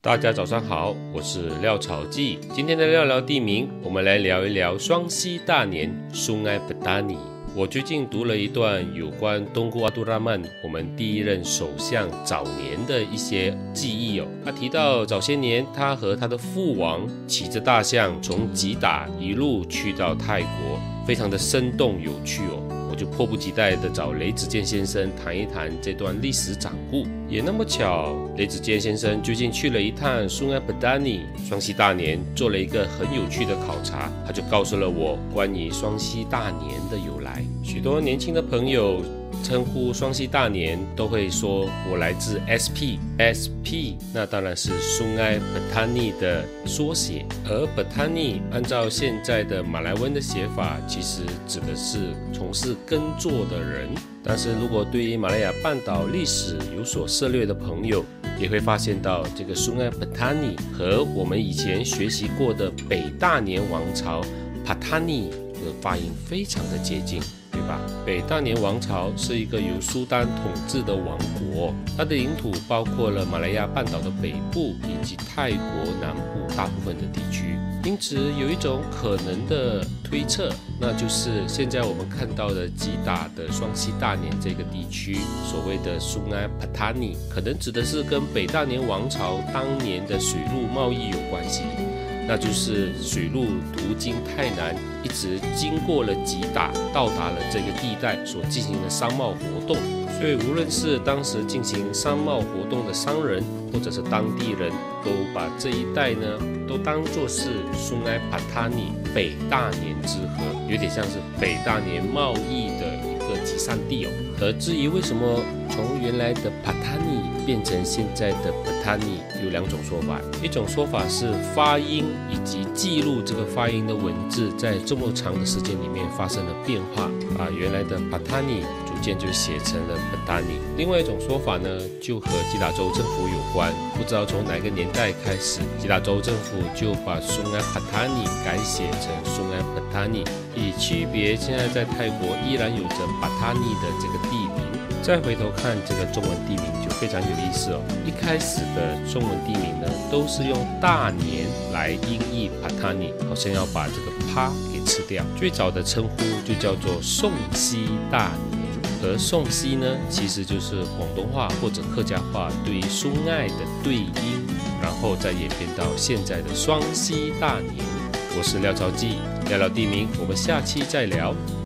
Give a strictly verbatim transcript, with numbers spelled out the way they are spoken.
大家早上好，我是廖朝记。今天的聊聊地名，我们来聊一聊双溪大年 Sungai Petani。我最近读了一段有关东姑阿杜拉曼我们第一任首相早年的一些记忆哦。他提到早些年他和他的父王骑着大象从吉打一路去到泰国，非常的生动有趣哦。我就迫不及待地找雷子健先生谈一谈这段历史掌故。也那么巧，雷子健先生最近去了一趟 Sungai Petani 双溪大年，做了一个很有趣的考察，他就告诉了我关于双溪大年的由来。许多年轻的朋友称呼双溪大年都会说我来自 S P S P 那当然是 Sungai Petani 的缩写，而 Petani 按照现在的马来文的写法，其实指的是从事耕作的人。但是如果对于马来亚半岛历史有所涉猎的朋友，也会发现到这个 Sungai Petani 和我们以前学习过的北大年王朝 Patani 的发音非常的接近，对吧？北大年王朝是一个由苏丹统治的王国，它的领土包括了马来亚半岛的北部以及泰国南部大部分的地区。因此有一种可能的推测，那就是现在我们看到的吉打的双溪大年这个地区，所谓的 Sungai Petani 可能指的是跟北大年王朝当年的水陆贸易有关系，那就是水路途经泰南，一直经过了吉打，到达了这个地带所进行的商贸活动。所以无论是当时进行商贸活动的商人，或者是当地人，都把这一带呢都当作是 Sungai Petani 北大年之河，有点像是北大年贸易的一个集散地哦。而至于为什么从原来的 Petani 变成现在的 Petani， 有两种说法。一种说法是发音以及记录这个发音的文字在这么长的时间里面发生了变化，把原来的 Petani 逐渐就写成了 Petani。另外一种说法呢，就和吉打州政府有关。不知道从哪个年代开始，吉打州政府就把 Sungai Petani 改写成 Sungai Petani， 以区别现在在泰国依然有着 Petani 的这个地名。再回头看这个中文地名就非常有意思哦。一开始的中文地名呢，都是用大年来音译 Petani， 好像要把这个趴给吃掉。最早的称呼就叫做宋溪大年，而宋溪呢，其实就是广东话或者客家话对于苏爱的对音，然后再演变到现在的双溪大年。我是廖朝记，聊聊地名，我们下期再聊。